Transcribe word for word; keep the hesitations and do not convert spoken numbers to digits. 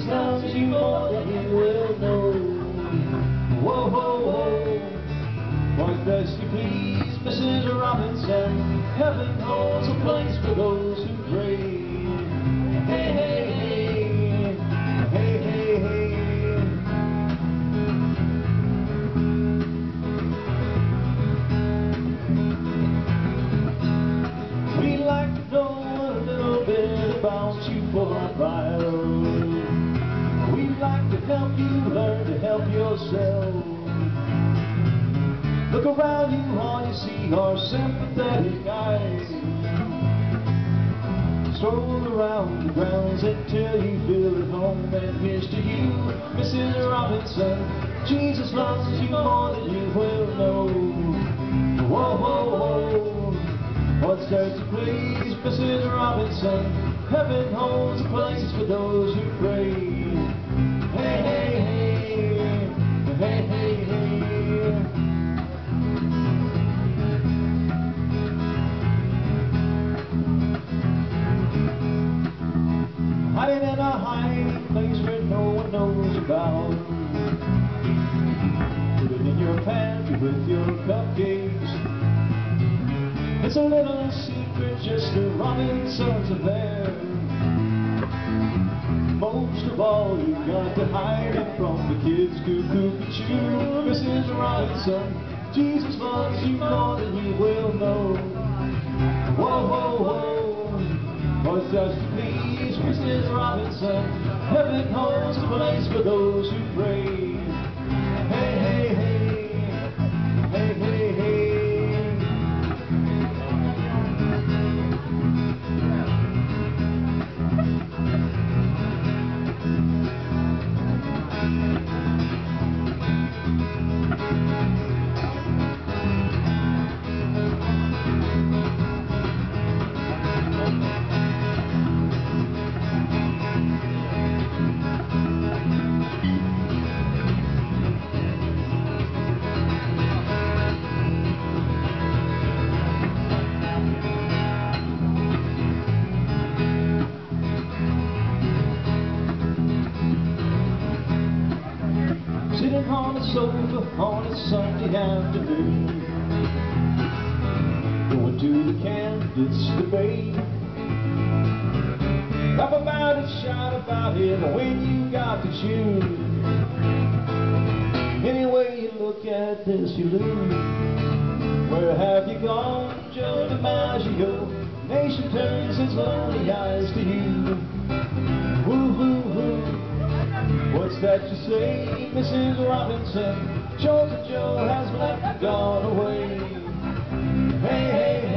Jesus loves you more than you will know. Whoa, whoa, whoa. What does you please, Missus Robinson? Heaven holds a place for those who pray. Hey, hey, hey. Hey, hey, hey. We'd like to know a little bit about you for a while. We'd like to help you learn to help yourself. Look around you, all you see are sympathetic eyes. Stroll around the grounds until you feel at home. And here's to you, Missus Robinson. Jesus loves you more than you will know. Whoa, whoa, whoa. What's there to please, Missus Robinson? Heaven holds a place for those who pray. Hey, hey, hey. Hey, hey, hey. Hiding in a hiding place where no one knows about. Put it in your pantry with your cupcakes. It's a little secret, just the Robinsons affair. Most of all, you've got to hide it from the kids, cuckoo-cuckoo. Missus Robinson, Jesus loves you more than you will know. Whoa, whoa, whoa. What's just to please, Missus Robinson? Heaven holds a place for those who pray. Hey, hey, hey. Hey, hey, hey. Sitting on a sofa on a Sunday afternoon, going to the candidates debate. Rap about it, shout about it when you got to choose. Any way you look at this, you lose. Where have you gone, Joe DiMaggio? Nation turns its lonely eyes to you. Woo, woo, woo. What's that you say, Missus Robinson? Georgia Joe has left and gone away. Hey, hey, hey.